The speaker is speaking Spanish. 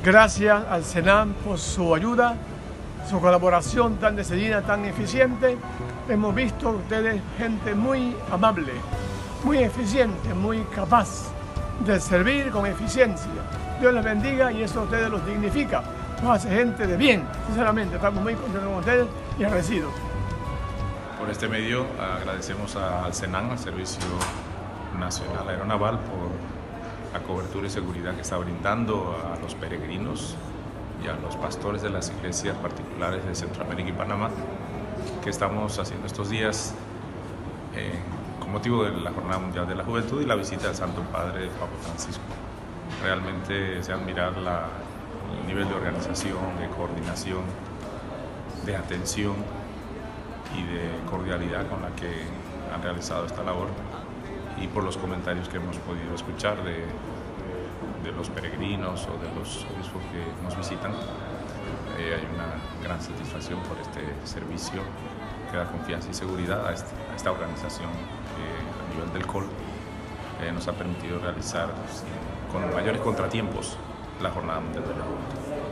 Gracias al Senam por su ayuda, su colaboración tan decidida, tan eficiente. Hemos visto ustedes gente muy amable, muy eficiente, muy capaz de servir con eficiencia. Dios les bendiga y eso a ustedes los dignifica, los hace gente de bien. Sinceramente, estamos muy contentos con ustedes y agradecidos. Por este medio agradecemos al Senam, al Servicio Nacional Aeronaval, por la cobertura y seguridad que está brindando a los peregrinos y a los pastores de las iglesias particulares de Centroamérica y Panamá, que estamos haciendo estos días con motivo de la Jornada Mundial de la Juventud y la visita del Santo Padre Papa Francisco. Realmente se admira el nivel de organización, de coordinación, de atención y de cordialidad con la que han realizado esta labor, y por los comentarios que hemos podido escuchar de los peregrinos o de los obispos que nos visitan. Hay una gran satisfacción por este servicio que da confianza y seguridad a esta organización que a nivel del COL nos ha permitido realizar con mayores contratiempos la Jornada Mundial de la Juventud.